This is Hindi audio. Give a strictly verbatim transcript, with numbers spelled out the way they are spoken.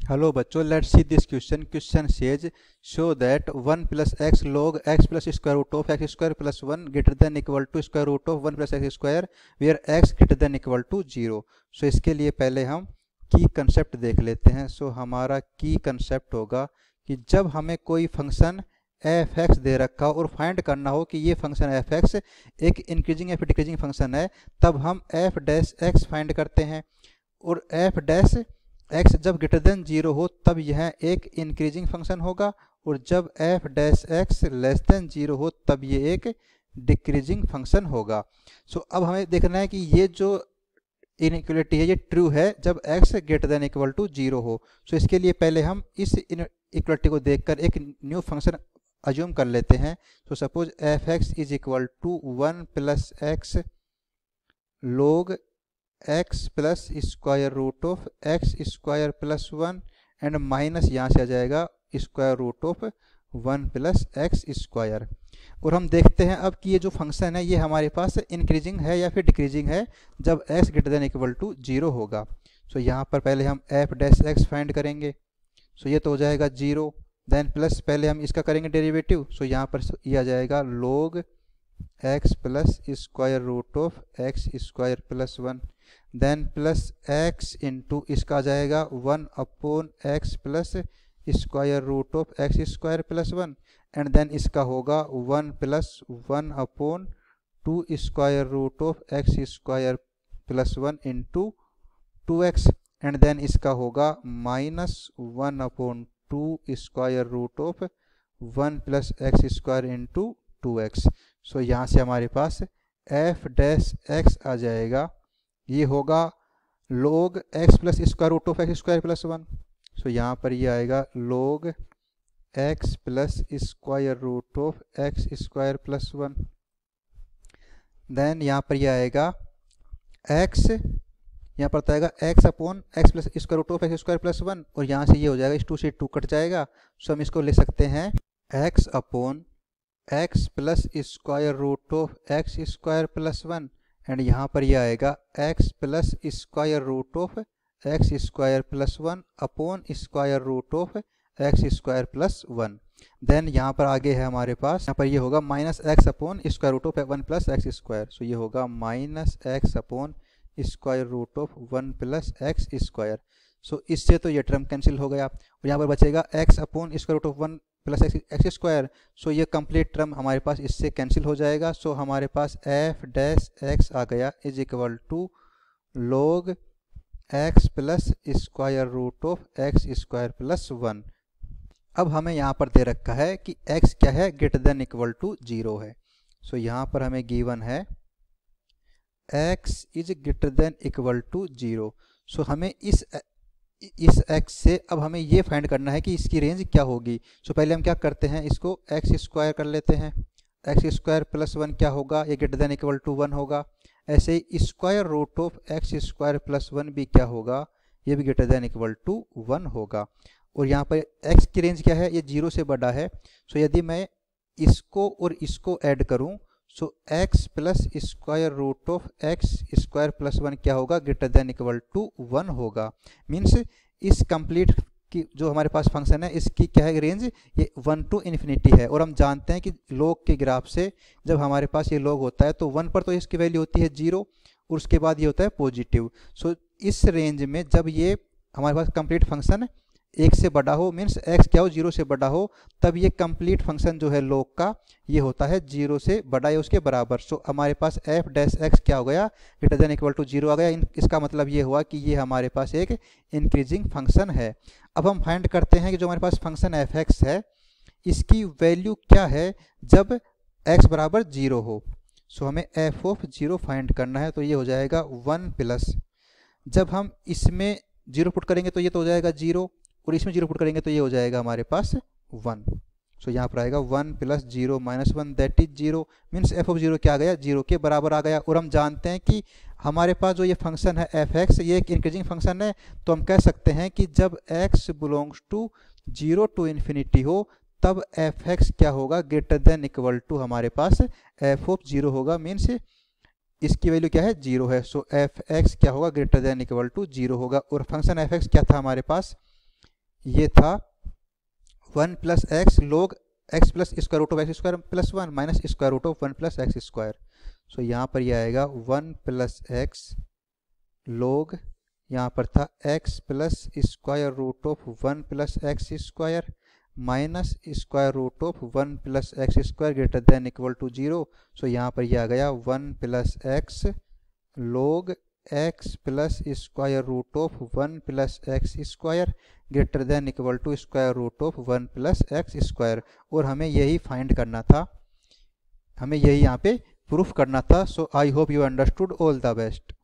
हेलो बच्चों, let's see this question. Question says show that one plus x log x plus square root of x square plus one greater than equal to square root of one plus x square where x greater than equal to zero. So इसके लिए पहले हम की कंसेप्ट देख लेते हैं. सो so, हमारा की कंसेप्ट होगा कि जब हमें कोई फंक्शन एफ एक्स दे रखा हो और फाइंड करना हो कि ये फंक्शन एफ एक्स एक इंक्रीजिंग या फिर डिक्रीजिंग फंक्शन है, तब हम एफ डैश एक्स फाइंड करते हैं. और एफ डैश एक्स जब ग्रेटर देन जीरो हो तब यह एक इंक्रीजिंग फंक्शन होगा, और जब f dash x less than zero हो तब ये एक डिक्रीजिंग फंक्शन होगा. सो so, अब हमें देखना है कि ये जो इनइक्वलिटी है ये ट्रू है जब x greater than equal to zero हो. सो so, इसके लिए पहले हम इस इक्वलिटी को देखकर एक न्यू फंक्शन अज्यूम कर लेते हैं. So suppose f x is equal to one plus x log x plus square root of x square plus one and minus यहाँ से आ जाएगा square root of one plus x square. और हम देखते हैं अब कि ये जो फंक्शन है ये हमारे पास इंक्रीजिंग है या फिर डिक्रीजिंग है जब x greater than equal to zero होगा. सो so, यहाँ पर पहले हम एफ डैश एक्स फाइंड करेंगे. सो so, ये तो हो जाएगा जीरो. देन प्लस पहले हम इसका करेंगे डेरिवेटिव. सो so, यहाँ पर ये आ जाएगा log x plus square root of x square plus one. Then plus x into इसका आ जाएगा one upon x plus square root of x square plus one. And then इसका होगा one plus one upon two square root of x square plus one into two x. And then इसका होगा minus one upon two square root of one plus x square into two x. So यहाँ से हमारे पास एफ डैश एक्स आ जाएगा. ये होगा log x plus square root of x square plus one. So यहाँ पर ये आएगा log x plus square root of x square plus one. Then यहाँ पर ये आएगा x, यहाँ पर आएगा x upon x plus square root of x square plus one. और यहाँ से ये हो जाएगा, इस टू से टू कट जाएगा. सो हम इसको ले सकते हैं x upon x plus square root of x square plus one. And यहाँ पर यह आएगा x plus square root of x square plus one upon square root of x square plus one. Then यहाँ पर आगे है हमारे पास, यहाँ पर ये होगा minus x upon square root of one plus x square. So ये होगा minus x upon square root of one plus x square. So इससे तो ये टर्म कैंसिल हो गया और यहाँ पर बचेगा x upon square root of one plus x square. So ये कंप्लीट टर्म हमारे पास इससे कैंसिल हो जाएगा. सो so, हमारे पास एफ डैश एक्स आ गया is equal to log x plus square root of x square plus one. अब हमें यहाँ पर दे रखा है कि x क्या है, greater than equal to zero है. सो so, यहाँ पर हमें गिवन है x is greater than equal to zero. So हमें इस इस x से अब हमें ये फाइंड करना है कि इसकी रेंज क्या होगी. सो so, पहले हम क्या करते हैं, इसको x स्क्वायर कर लेते हैं. एक्स स्क्वायर प्लस वन क्या होगा, ये greater than equal to one होगा. ऐसे ही square root of x square plus one भी क्या होगा, ये भी greater than equal to one होगा. और यहाँ पर x की रेंज क्या है, ये जीरो से बड़ा है. सो so, यदि मैं इसको और इसको ऐड करूँ, so x plus square root of x square plus one क्या होगा, greater than equal to one होगा. मीन्स इस कंप्लीट की जो हमारे पास फंक्शन है इसकी क्या है रेंज, ये वन टू इन्फिनिटी है. और हम जानते हैं कि log के ग्राफ से जब हमारे पास ये log होता है तो वन पर तो इसकी वैल्यू होती है जीरो और उसके बाद ये होता है पॉजिटिव. सो so, इस रेंज में जब ये हमारे पास कंप्लीट फंक्शन एक से बड़ा हो, मीन्स x क्या हो, जीरो से बड़ा हो, तब ये कंप्लीट फंक्शन जो है log का ये होता है जीरो से बड़ा या उसके बराबर. सो so, हमारे पास f डैश एक्स क्या हो गया, greater than equal to zero आ गया. इसका मतलब ये हुआ कि ये हमारे पास एक इंक्रीजिंग फंक्शन है. अब हम फाइंड करते हैं कि जो हमारे पास फंक्शन एफ एक्स है इसकी वैल्यू क्या है जब x बराबर जीरो हो. सो so, हमें f ऑफ जीरो फाइंड करना है. तो ये हो जाएगा वन प्लस, जब हम इसमें जीरो पुट करेंगे तो ये तो हो जाएगा जीरो और इसमें जीरो पुट करेंगे तो ये हो जाएगा हमारे पास वन. सो so, यहाँ पर आएगा one plus zero minus one that is zero. Means f of zero क्या आ गया, जीरो के बराबर आ गया. और हम जानते हैं कि हमारे पास जो ये फंक्शन है एफ एक्स ये एक इंक्रीजिंग फंक्शन है. तो हम कह सकते हैं कि जब x belongs to zero to infinity हो तब एफ एक्स क्या होगा, ग्रेटर देन इक्वल टू हमारे पास एफ ऑफ जीरो होगा. मीन्स इसकी वैल्यू क्या है, जीरो है. सो एफ एक्स क्या होगा, greater than equal to zero होगा. और फंक्शन एफ एक्स क्या था हमारे पास, ये था one plus x log x plus square root of x square plus one minus square root of one plus x square. So यहाँ पर यह आएगा वन प्लस एक्स लोग, यहाँ पर था x plus square root of one plus x square minus square root of one plus x square greater than equal to zero. So यहाँ पर यह आ गया one plus x log x plus square root of one plus x square greater than equal to square root of one plus x square. और हमें यही फाइंड करना था, हमें यही यहाँ पे प्रूफ करना था। So I hope you understood. All the best.